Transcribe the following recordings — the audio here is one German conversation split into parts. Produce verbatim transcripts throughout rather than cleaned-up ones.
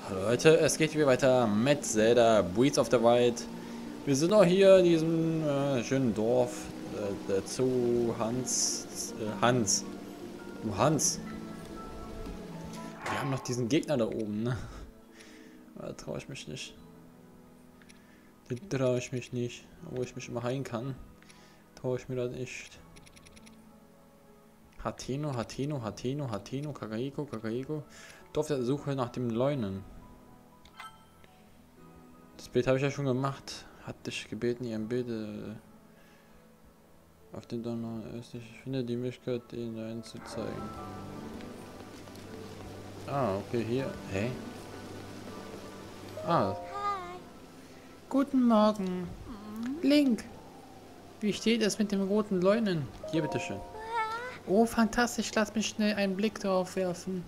Hallo Leute, es geht wieder weiter mit Zelda Breath of the Wild. Wir sind auch hier in diesem äh, schönen Dorf äh, der Zoo Hans. Äh, Hans. Du Hans. Wir haben noch diesen Gegner da oben, ne? Da traue ich mich nicht. Den traue ich mich nicht. Wo ich mich immer heilen kann, traue ich mir das nicht. Hateno, Hateno, Hateno, Hateno, Kakaiko, Kakaiko. Dorf der Suche nach dem Leunen. Das Bild habe ich ja schon gemacht. Hat dich gebeten, ihrem Bild äh, auf den Donner ist. Ich finde die Möglichkeit, ihn einen zu zeigen. Ah, okay, hier. Hä? Ah. Guten Morgen. Link. Wie steht es mit dem roten Leunen? Hier, bitteschön. Oh, fantastisch. Lass mich schnell einen Blick darauf werfen.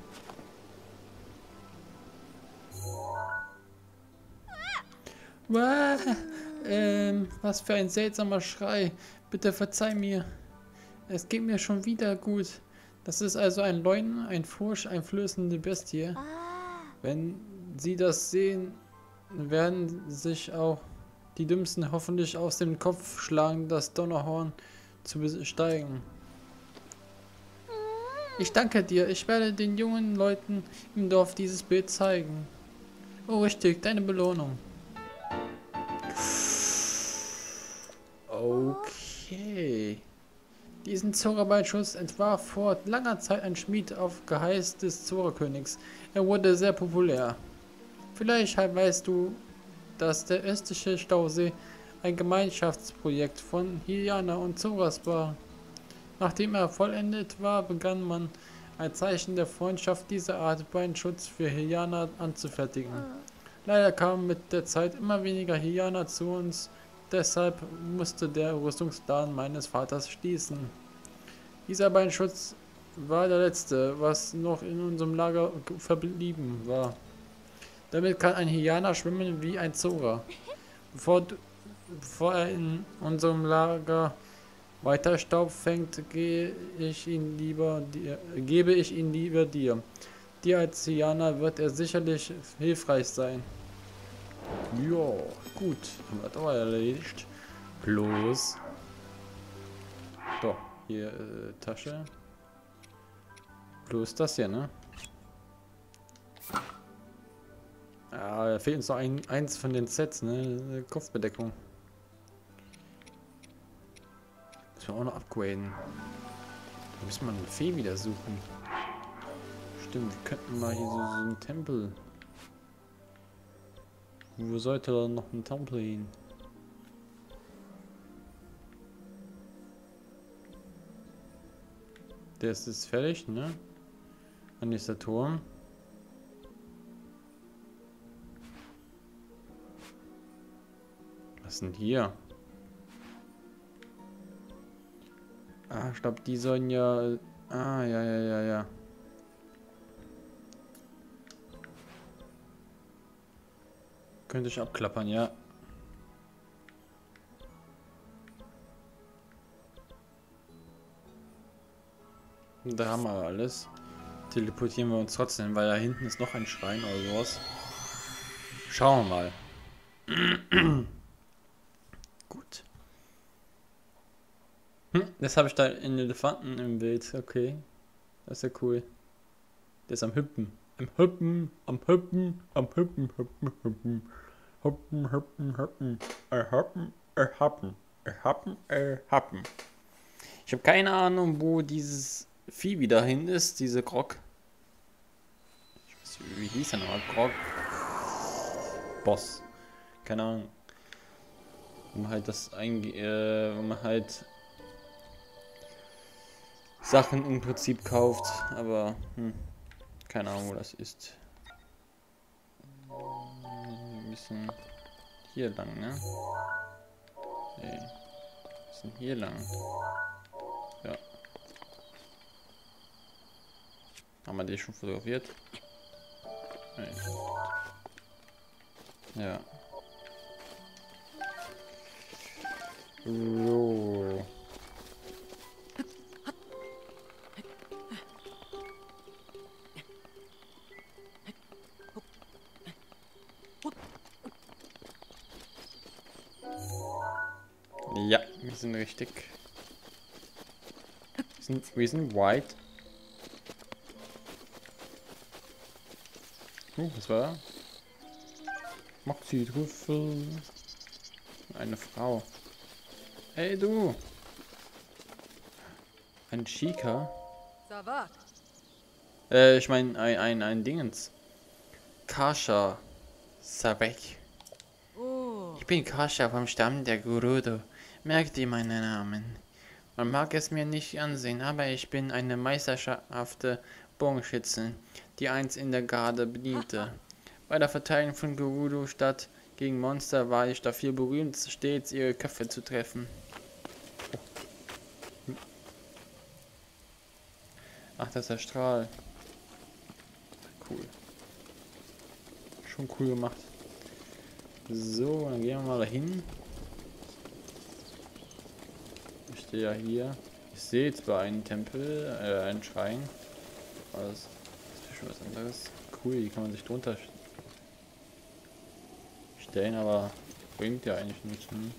Wow. Ähm, was für ein seltsamer Schrei. Bitte verzeih mir. Es geht mir schon wieder gut. Das ist also ein Leunen, ein Fursch, ein flößende Bestie. Wenn Sie das sehen, werden sich auch die Dümmsten hoffentlich aus dem Kopf schlagen, das Donnerhorn zu besteigen. Ich danke dir. Ich werde den jungen Leuten im Dorf dieses Bild zeigen. Oh, richtig, deine Belohnung. Okay. Diesen Zauberballschuss entwarf vor langer Zeit ein Schmied auf Geheiß des Zauberkönigs. Er wurde sehr populär. Vielleicht weißt du, dass der östliche Stausee ein Gemeinschaftsprojekt von Hyliana und Zoras war. Nachdem er vollendet war, begann man als Zeichen der Freundschaft diese Art Beinschutz für Hyliana anzufertigen. Leider kamen mit der Zeit immer weniger Hylianer zu uns, deshalb musste der Rüstungsladen meines Vaters schließen. Dieser Beinschutz war der letzte, was noch in unserem Lager verblieben war. Damit kann ein Hylianer schwimmen wie ein Zora. Bevor, bevor er in unserem Lager weiter Staub fängt, gehe ich ihn lieber dir, gebe ich ihn lieber dir. Dir als Hylianer wird er sicherlich hilfreich sein. Ja, gut. Haben wir das aber erledigt. Bloß. Doch, hier äh, Tasche. Bloß das hier, ne? Ja, da fehlt uns noch ein, eins von den Sets, ne? Kopfbedeckung. Müssen wir auch noch upgraden. Da müssen wir eine Fee wieder suchen. Stimmt, wir könnten mal hier so, so einen Tempel. Wo sollte da noch ein Tempel hin? Der ist jetzt fertig, ne? Dann ist der Turm. Was ist denn hier? Ah, ich glaube, die sollen ja... Ah, ja, ja, ja, ja. Könnte ich abklappern, ja. Da haben wir alles. Teleportieren wir uns trotzdem, weil da hinten ist noch ein Schrein oder sowas. Schauen wir mal. Gut. Hm, jetzt habe ich da einen Elefanten im Bild. Okay. Das ist ja cool. Der ist am Hüppen. Am Hüppen, am Hüppen, am Hüppen, Hüppen, Hüppen. Hüppen, Hüppen, Hüppen. Er Hüppen, er Happen. Er Happen, er Happen. Ich habe keine Ahnung, wo dieses Vieh wieder hin ist, diese Grog. Ich weiß nicht, wie hieß er nochmal? Grog. Boss. Keine Ahnung. Wo man halt das einge... Äh, wo man halt Sachen im Prinzip kauft, aber hm, keine Ahnung, wo das ist. Ein bisschen hier lang, ne? Nee. Ein bisschen hier lang. Ja. Haben wir die schon fotografiert? Nee. Ja. So. Ja, wir sind richtig. Wir sind, wir sind white. Uh, was war da? Maxi-Trüffel. Eine Frau. Hey du! Ein Chica? Savat. Äh, ich meine ein, ein, ein Dingens. Kasha. Savek. Oh. Ich bin Kasha vom Stamm der Gerudo. Merkt ihr meinen Namen? Man mag es mir nicht ansehen, aber ich bin eine meisterhafte Bogenschützin, die einst in der Garde bediente. Bei der Verteidigung von Gerudo-Stadt gegen Monster war ich dafür berühmt, stets ihre Köpfe zu treffen. Ach, das ist der Strahl. Cool. Schon cool gemacht. So, dann gehen wir mal dahin. Ich stehe ja hier. Ich sehe zwar einen Tempel, äh, einen Schrein. Aber das ist schon was anderes. Cool, die kann man sich drunter stellen, aber bringt ja eigentlich nichts. Ne?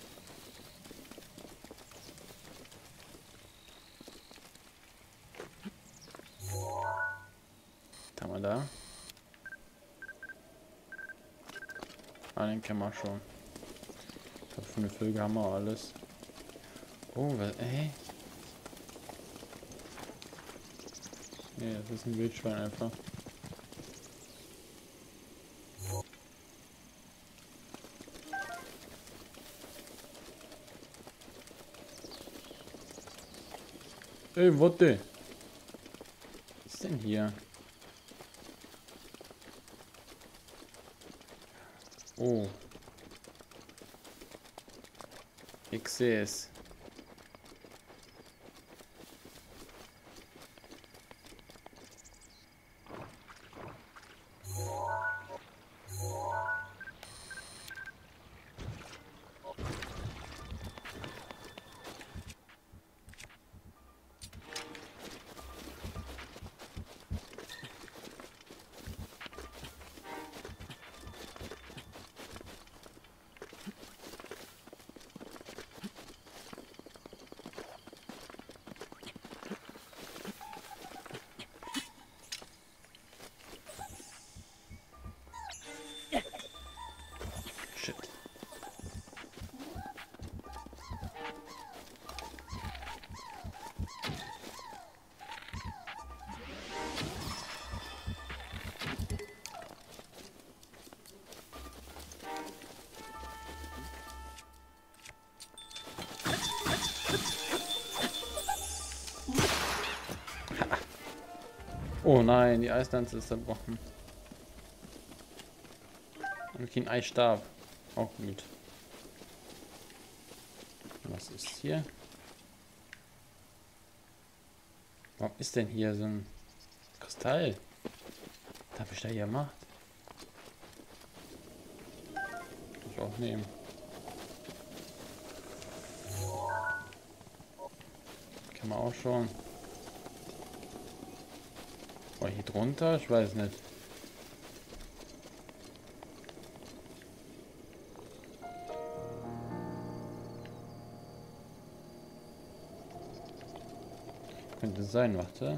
Was haben wir da? Ah, den kennen wir schon. Ich glaube, für eine Vögel haben wir alles. Oh, was, ey? Nee, das ist ein Wildschwein einfach. Ey, warte! Was ist denn hier? Oh. Ich sehe es. Shit. Oh nein, die Eislanze ist zerbrochen. Und kein Eisstab. Auch gut. Was ist hier? Warum ist denn hier so ein Kristall? Was habe ich da hier gemacht? Kann ich auch nehmen. Kann man auch schon. Oh, hier drunter? Ich weiß nicht. Könnte sein, warte.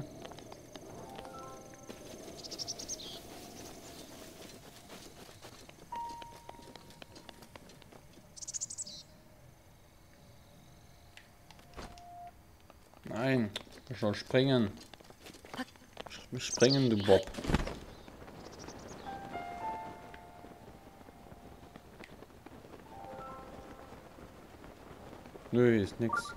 Nein, ich soll springen. Springen, du Bob. Nö, ist nix.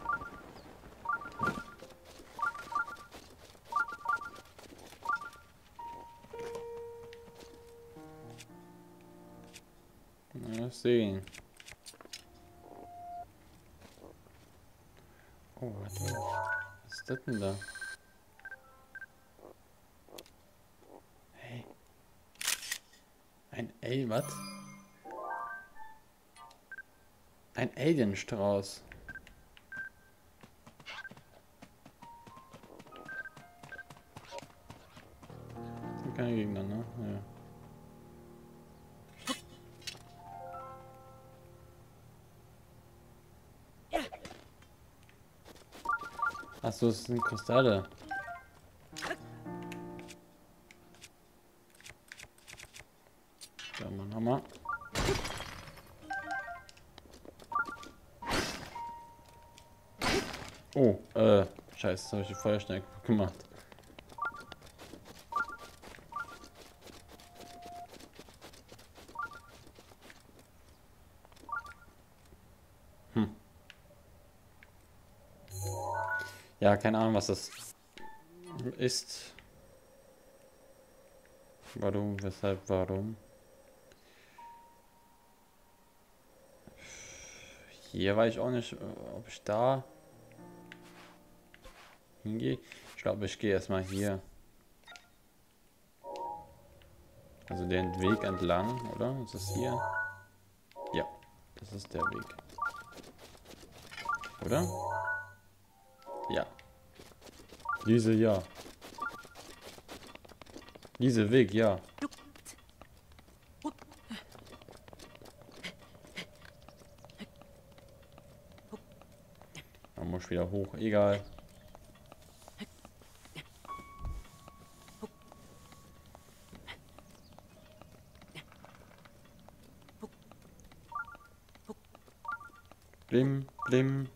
Mal sehen. Oh, warte mal. Was ist das denn da? Hey. Ein Al, was? Ein Alienstrauß. Sind keine Gegner, ne? Ja. Achso, es sind Kristalle. Da mal nochmal. Oh, äh, scheiße, habe ich die Feuersteine gemacht. Hm. Ja, keine Ahnung, was das ist. Warum, weshalb, warum? Hier weiß ich auch nicht, ob ich da hingehe. Ich glaube, ich gehe erstmal hier. Also den Weg entlang, oder? Ist das hier? Ja, das ist der Weg. Oder? Ja. Diese, ja. Diese Weg, ja. Man muss wieder hoch, egal. Blim, blim.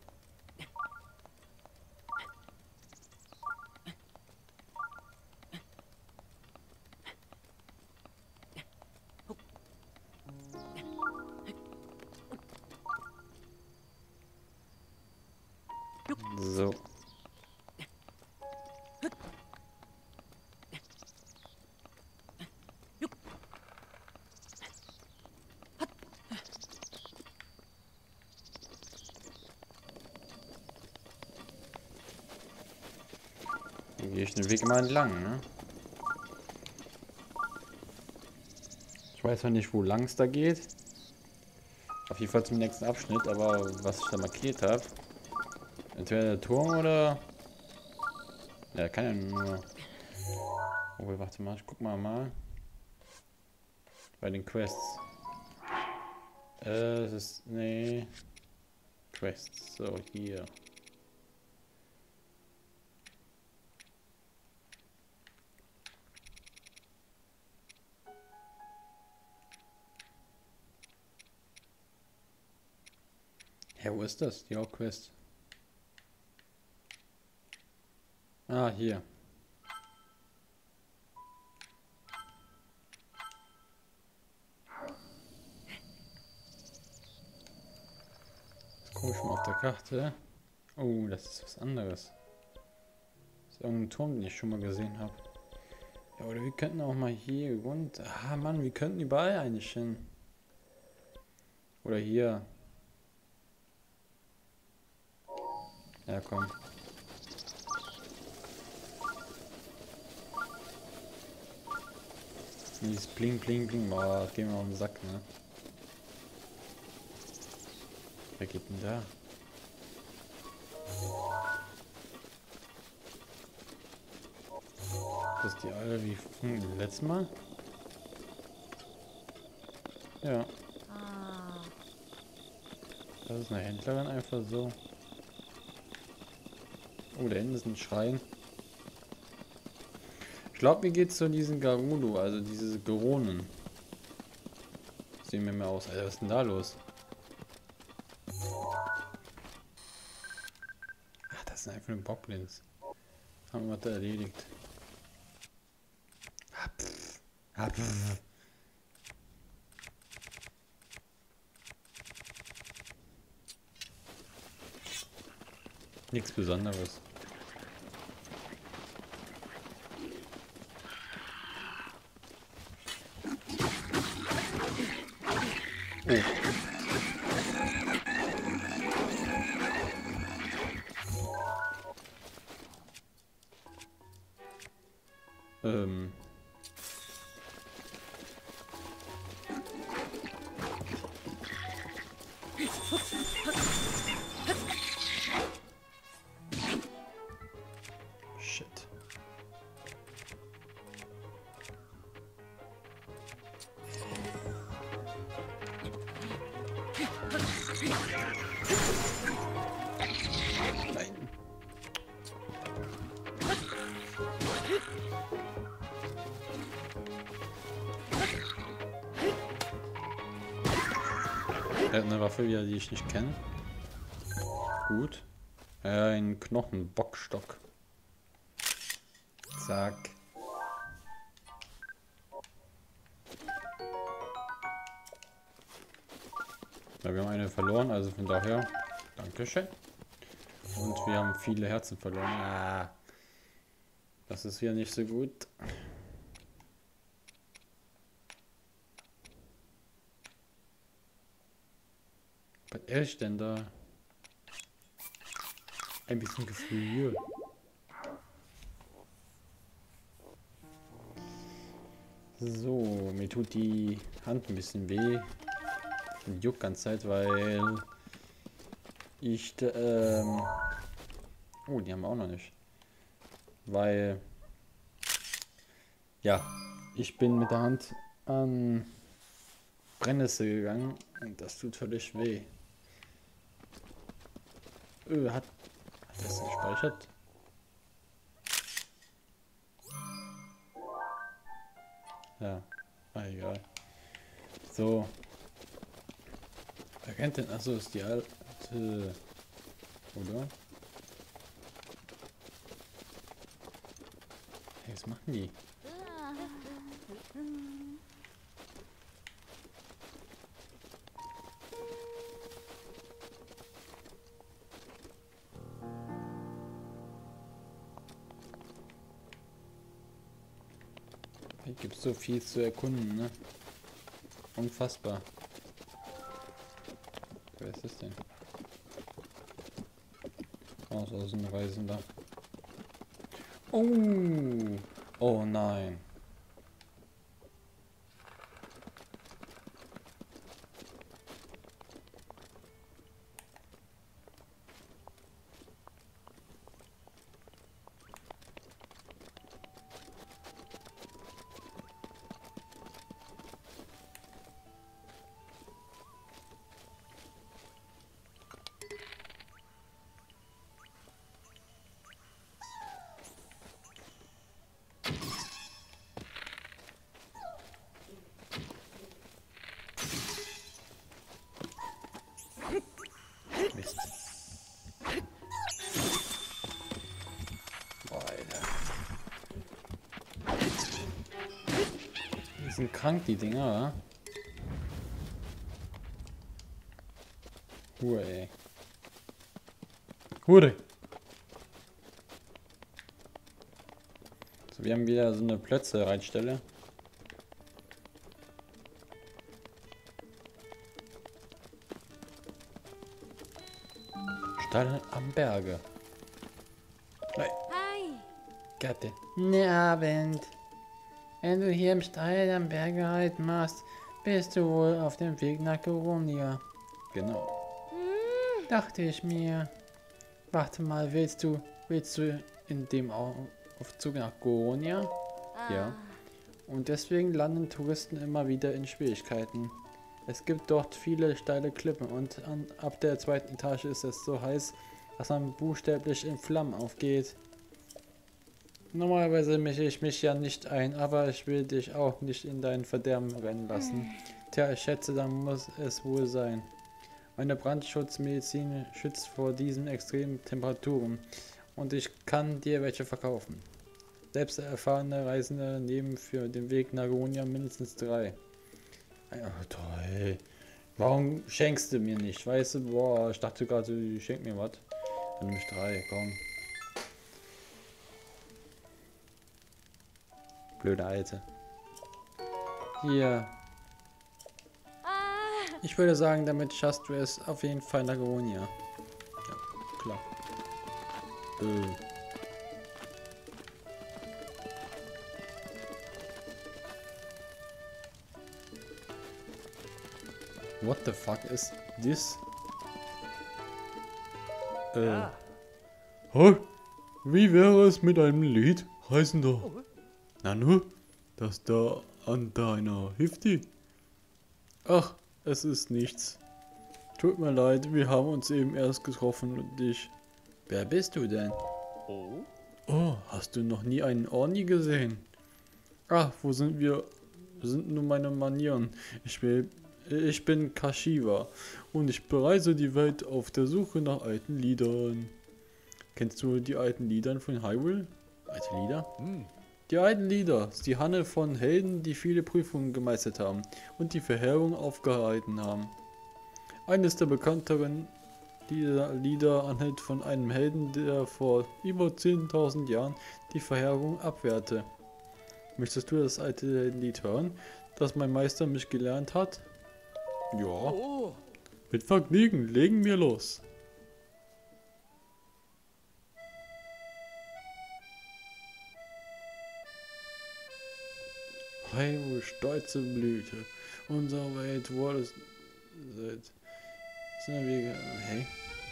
So. Dann gehe ich den Weg immer entlang, ne? Ich weiß noch nicht, wo lang es da geht. Auf jeden Fall zum nächsten Abschnitt, aber was ich da markiert habe. Entweder der Turm oder... Ja, kann ja nur... Oh, warte mal, ich guck mal mal. Bei den Quests. Äh, es ist... Nee. Quests, so, hier. Ja, wo ist das? Die Hauptquest. Ah, hier. Das gucke ich mal auf der Karte. Oh, das ist was anderes. Das ist irgendein Turm, den ich schon mal gesehen habe. Ja, oder wir könnten auch mal hier runter. Ah, Mann, wir könnten überall eigentlich hin. Oder hier. Ja, komm. Dieses Bling, Bling, Bling. Boah, das geht mir auf den Sack, ne? Wer geht denn da? Das ist die alle wie hm, letztes Mal? Ja. Das ist eine Händlerin einfach so. Oh, da hinten ist ein Schrein. Ich glaube, mir geht es zu diesen Garudo, also diese Geronen. Sehen wir mal aus. Alter, was ist denn da los? Ach, das sind einfach nur Bockblins. Haben wir da erledigt. Ah, pff. Ah, pff. Nichts Besonderes. Oh. Ähm. Shit. Nein. Er hat eine Waffe wieder, die ich nicht kenne. Gut. Ein Knochenbockstock. Zack. Ja, wir haben eine verloren, also von daher. Dankeschön. Und wir haben viele Herzen verloren. Ah, das ist hier nicht so gut. Was ist denn da? Ein bisschen Gefühl. So, mir tut die Hand ein bisschen weh. Und juckt ganz Zeit, weil ich, ähm, oh, die haben wir auch noch nicht. Weil, ja, ich bin mit der Hand an Brennnessel gegangen und das tut völlig weh. Öh, hat, hat das gespeichert? Ja, ah, egal. So. Wer kennt denn? Achso, ist die alte. Oder? Hey, was machen die? Hier gibt es so viel zu erkunden, ne? Unfassbar. Wer ist das denn? Oh, so ist ein Reisender. Oh! Oh nein. Mist. Boah, Alter. Die sind krank, die Dinger, oder? Hure, ey. Hure! So, wir haben wieder so eine Plötze-Reitstelle. Stall am Berge. Nein. Hi. Gatte. Guten Abend. Wenn du hier im Stall am Berge halt machst, bist du wohl auf dem Weg nach Goronia. Genau. Hm. Dachte ich mir. Warte mal, willst du, willst du in dem Au- Aufzug nach Goronia? Ah. Ja. Und deswegen landen Touristen immer wieder in Schwierigkeiten. Es gibt dort viele steile Klippen und an, ab der zweiten Etage ist es so heiß, dass man buchstäblich in Flammen aufgeht. Normalerweise mische ich mich ja nicht ein, aber ich will dich auch nicht in dein Verderben rennen lassen. Tja, ich schätze, dann muss es wohl sein. Meine Brandschutzmedizin schützt vor diesen extremen Temperaturen und ich kann dir welche verkaufen. Selbst erfahrene Reisende nehmen für den Weg nach Goronia mindestens drei. Ja, toll. Warum schenkst du mir nicht? Weißt du, boah, ich dachte gerade, du schenkst mir was. Dann nehme ich drei, komm. Blöde Alte. Hier. Ah. Ich würde sagen, damit schaffst du es auf jeden Fall nach Goronia. Ja, klar. Äh. What the fuck is this? Äh. Ah. Hä? Wie wäre es mit einem Lied, Reisender? Nanu? Das da an deiner Hüfte? Ach, es ist nichts. Tut mir leid, wir haben uns eben erst getroffen und ich... Wer bist du denn? Oh? Oh, hast du noch nie einen Orni gesehen? Ach, wo sind wir? Wo sind nur meine Manieren? Ich will... Ich bin Kashiwa und ich bereise die Welt auf der Suche nach alten Liedern. Kennst du die alten Lieder von Hyrule? Alte Lieder? Hm. Die alten Lieder, sie handeln von Helden, die viele Prüfungen gemeistert haben und die Verheerung aufgehalten haben. Eines der bekannteren Lieder, Lieder handelt von einem Helden, der vor über zehntausend Jahren die Verheerung abwehrte. Möchtest du das alte Lied hören, das mein Meister mich gelernt hat? Ja. Oh. Mit Vergnügen, legen wir los. Hyrule, stolze Blüte. Unsere Welt wurde seit sind wir. Hey.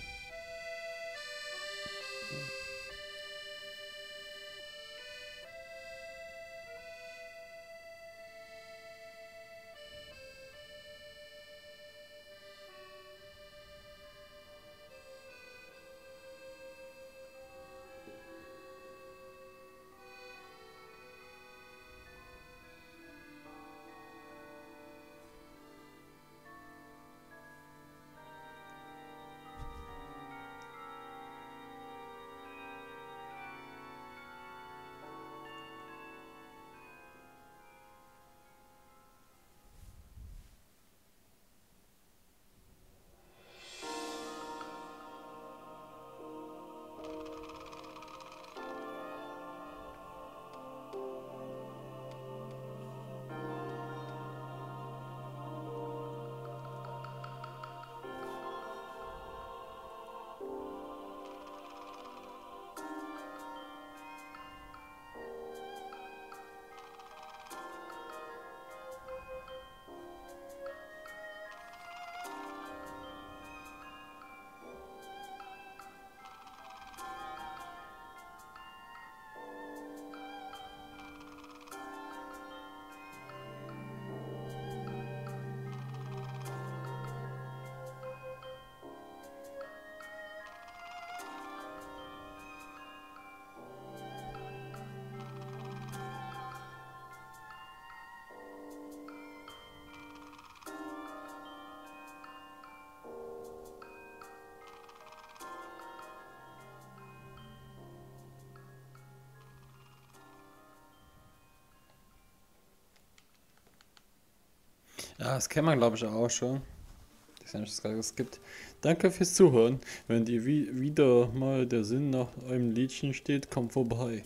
Ja, das kennt man glaube ich auch schon. Das habe ich das gerade geskippt. Danke fürs Zuhören. Wenn dir wie wieder mal der Sinn nach einem Liedchen steht, komm vorbei.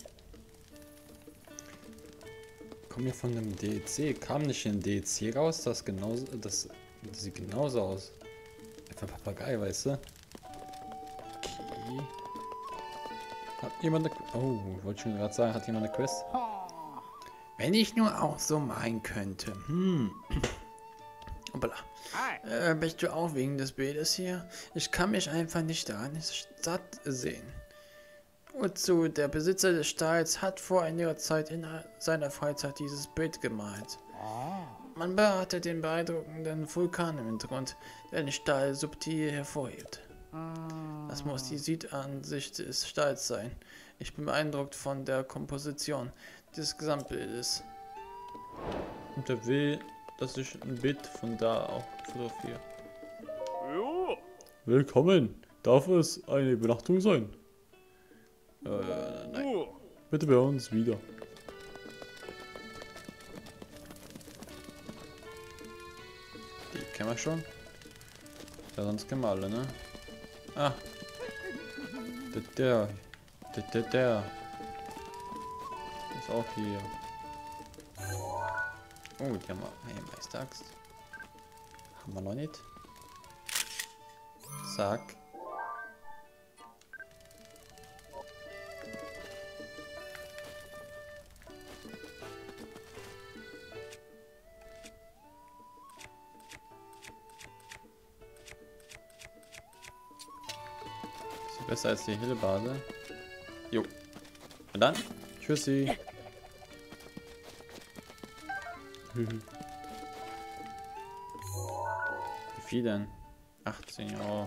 Kommen wir von einem D L C. Kam nicht ein D L C raus, das genauso. Das, das sieht genauso aus. Einfach Papagei, weißt du? Okay. Hat jemand eine. Oh, wollte ich schon gerade sagen, hat jemand eine Quest? Wenn ich nur auch so meinen könnte. Hm. Hoppala. Äh, bist du auch wegen des Bildes hier? Ich kann mich einfach nicht daran satt sehen. Wozu, der Besitzer des Stalls hat vor einiger Zeit in seiner Freizeit dieses Bild gemalt. Man beachtet den beeindruckenden Vulkan im Hintergrund, der den Stall subtil hervorhebt. Das muss die Südansicht des Stalls sein. Ich bin beeindruckt von der Komposition des Gesamtbildes. Und er will, dass ich ein Bild von da auch fotografiere. Jo. Willkommen! Darf es eine Übernachtung sein? Äh, nein. Oh. Bitte bei uns wieder. Die kennen wir schon. Ja, sonst kennen wir alle, ne? Ah. Der, der. Der, der, der. Ist auch hier. Oh, die haben wir. Hey, Meisteraxt. Haben wir noch nicht. Zack. Ist besser als die Hillbase. Jo. Und dann. Tschüssi. Wie viel denn? achtzehn Euro.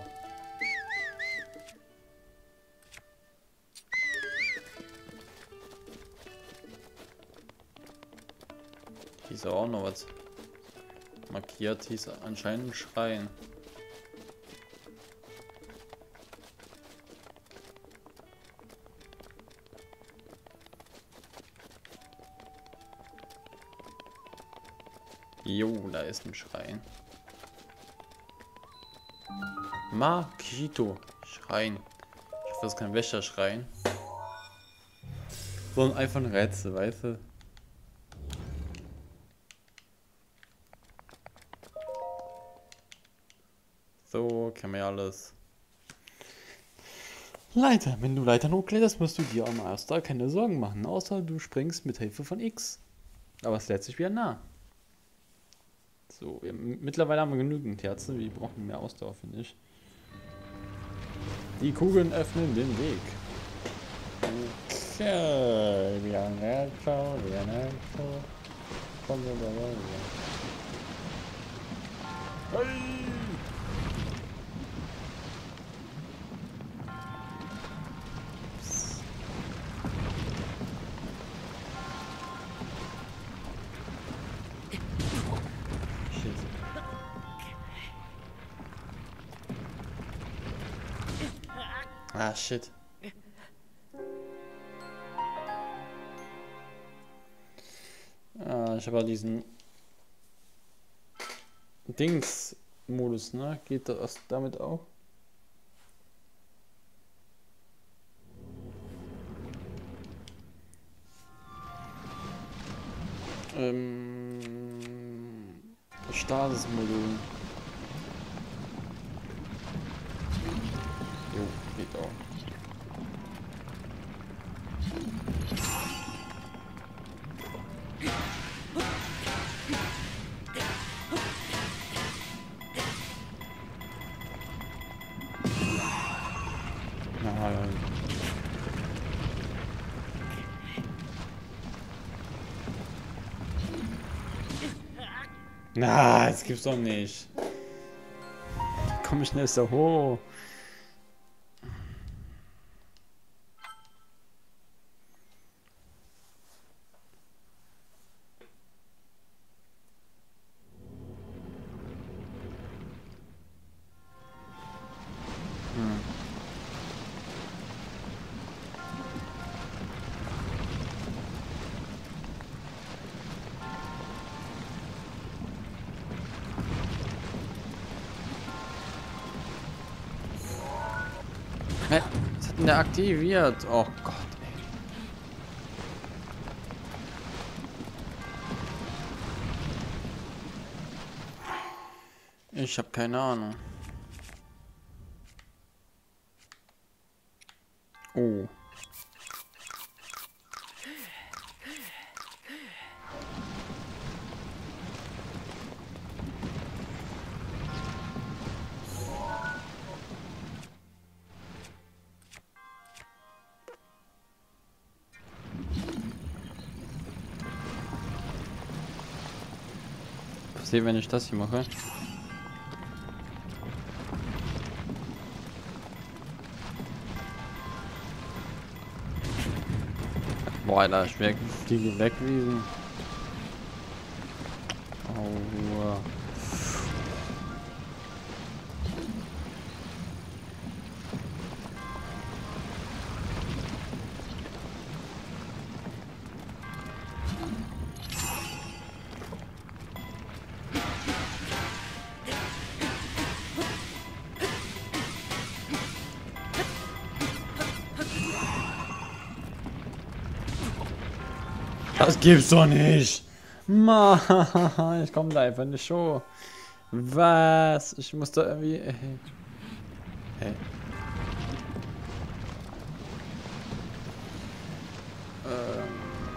Hier ist auch noch was. Markiert hieß anscheinend Schrein. Jo, da ist ein Schrein. Makito. Schrein. Ich hoffe, das ist kein Wäscherschrein. Sondern einfach ein Rätsel, weißt du? So, kennen wir ja alles. Leiter. Wenn du Leitern hochkletterst, musst du dir am Master keine Sorgen machen, außer du springst mit Hilfe von X. Aber es lädt sich wieder nah. So, wir, mittlerweile haben wir genügend Herzen, wir brauchen mehr Ausdauer, finde ich. Die Kugeln öffnen den Weg. Okay, wir haben Retro, wir haben Retro. Komm, wir haben Hey! Ah, shit. Ah, ich habe diesen Dings-Modus, ne? Geht das damit auch? Ähm... Stasis-Modul. Jo, geht auch. Nein. Na, das gibt's doch nicht. Komm ich schnell so hoch. Hä? Was hat denn der aktiviert? Oh Gott, ey. Ich habe keine Ahnung. Oh. Passiert, wenn ich das hier mache? Boah, Alter, ich werde fliege wegwiesen. Aua. Das gibt's doch nicht! Mann, ich komme da einfach nicht hoch. Was? Ich muss da irgendwie... Hey. Hey. Ähm.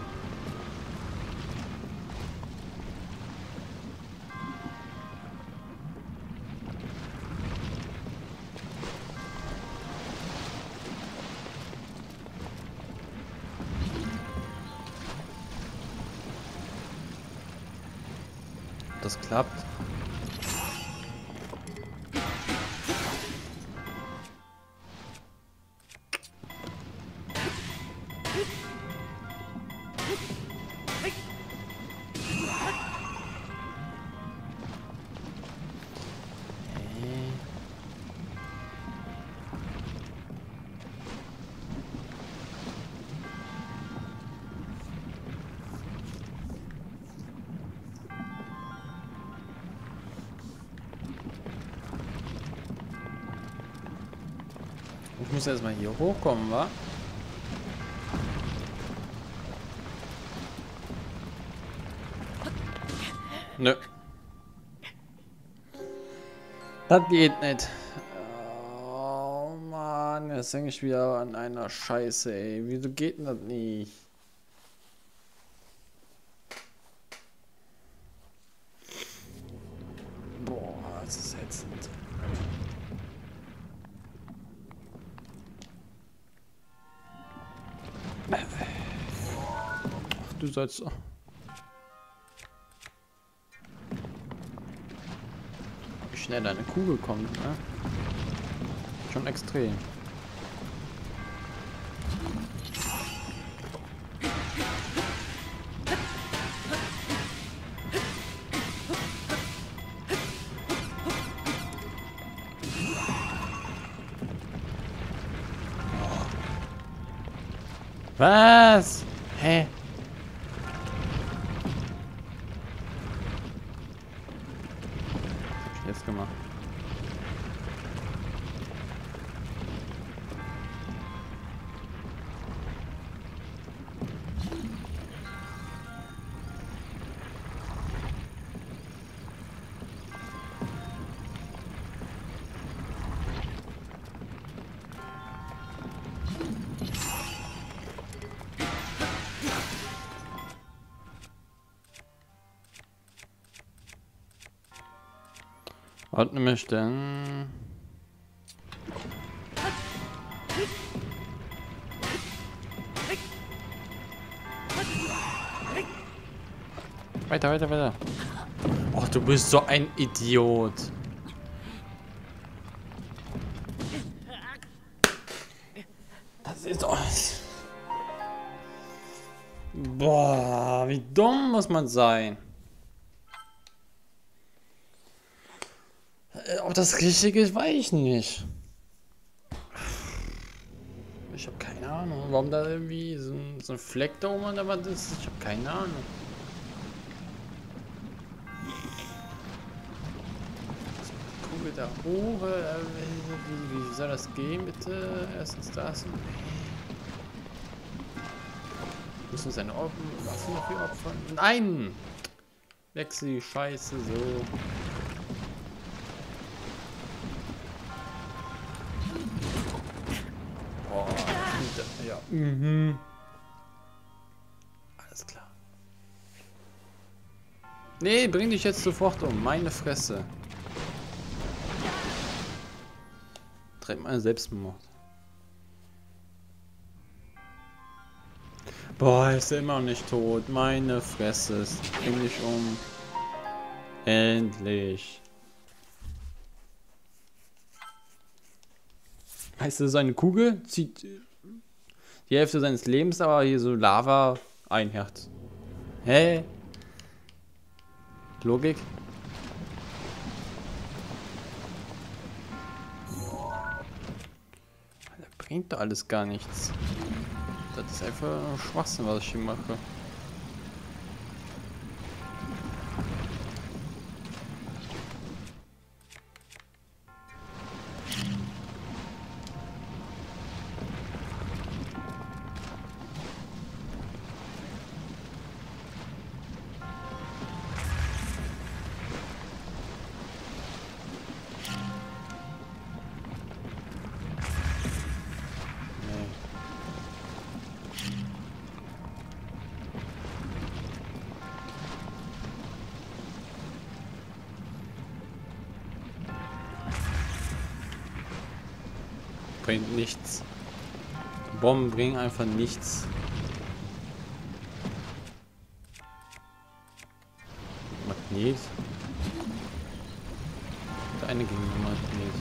Das klappt. Ich muss erstmal hier hochkommen, wa? Nö. Das geht nicht. Oh Mann, jetzt hänge ich wieder an einer Scheiße, ey. Wieso geht denn das nicht? Boah, das ist ätzend. Ach, du sollst... Wie schnell deine Kugel kommt, ne? Schon extrem. Was? Hä? Was hab ich jetzt gemacht? Was nämlich denn? Weiter, weiter, weiter. Ach, du bist so ein Idiot. Das ist doch... Boah, wie dumm muss man sein? Ob das richtig ist, weiß ich nicht. Ich habe keine Ahnung, warum da irgendwie so ein, so ein Fleck da oben an der Wand ist. Ich habe keine Ahnung. Kugel da hoch. Wie, wie soll das gehen, bitte? Erstens das. Müssen seine Waffen dafür opfern? Nein! Wechsel die Scheiße so. Ja. Mhm. Alles klar. Nee, bring dich jetzt sofort um. Meine Fresse. Treibt mal Selbstmord. Boah, ist er immer noch nicht tot. Meine Fresse. Bring dich um. Endlich. Heißt das, eine Kugel zieht die Hälfte seines Lebens, aber hier so Lava, ein Herz. Hä? Logik? Das bringt doch alles gar nichts. Das ist einfach Schwachsinn, was ich hier mache. Bringt nichts. Bomben bringen einfach nichts. Magnet. Der eine ging nur Magnet.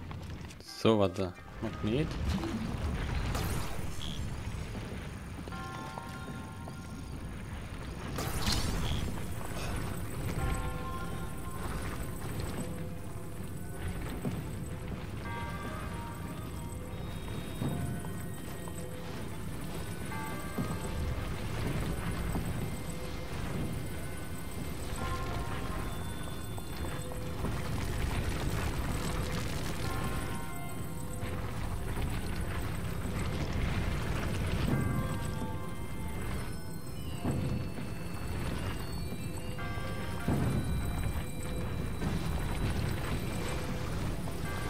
So, warte. Magnet.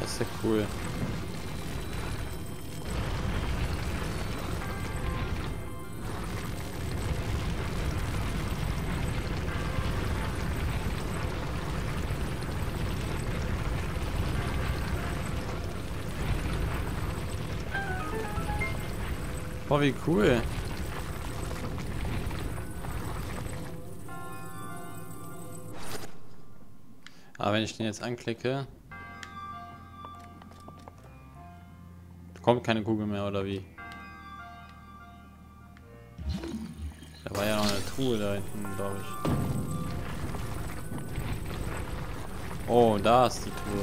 Das ist ja cool. Boah, wie cool. Aber wenn ich den jetzt anklicke, kommt keine Kugel mehr, oder wie? Da war ja noch eine Truhe da hinten, glaube ich. Oh, da ist die Truhe.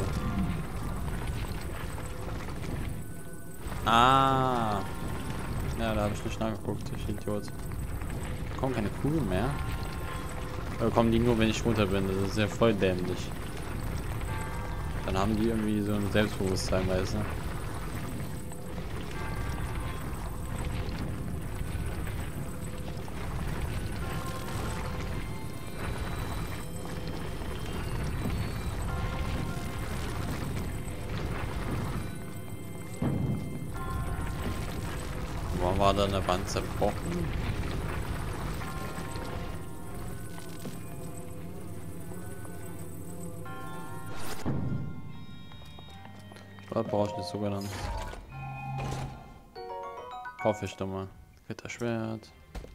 Ah. Ja, da habe ich nicht nachgeguckt, ich Idiot. Da kommen keine Kugeln mehr. Oder kommen die nur, wenn ich runter bin? Das ist ja voll dämlich. Dann haben die irgendwie so ein Selbstbewusstsein, weißt du? Warum war da eine Wand zerbrochen? Was brauche ich nicht so genannt? Hoffe ich doch mal. Ritterschwert.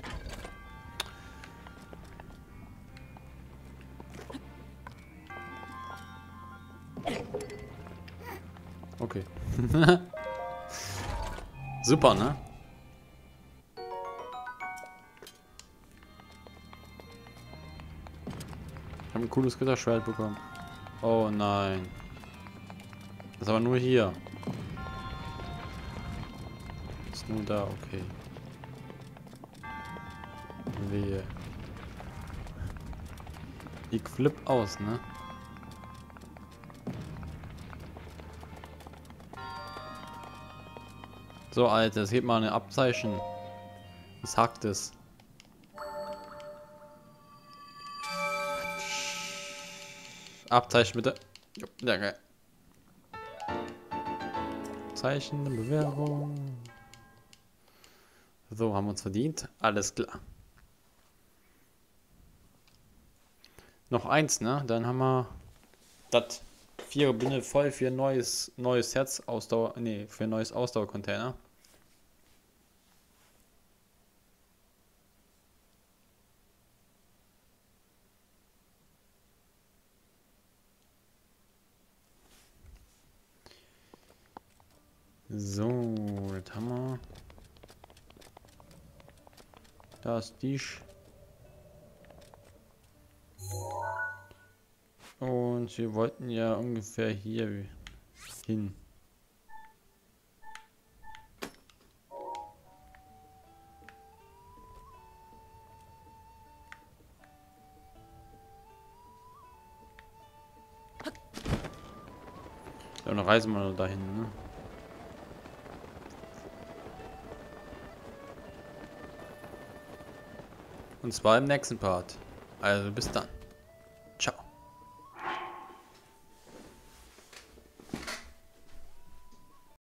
Okay. Super, ne? Ich habe ein cooles Ritterschwert bekommen. Oh nein. Das ist aber nur hier. Ist nur da, okay. Wehe. Ich flipp aus, ne? So, Alter, es gibt mal ein Abzeichen. Was hackt es? Abzeichen bitte. Jo, danke. Zeichen, Bewerbung. So, haben wir uns verdient. Alles klar. Noch eins, ne? Dann haben wir das vier Binde voll für ein neues, neues Herz Ausdauer. Ne, für ein neues Ausdauercontainer. So, das haben wir. Da ist die. Und wir wollten ja ungefähr hier hin. Ja, dann reisen wir dahin, ne? Und zwar im nächsten Part. Also bis dann.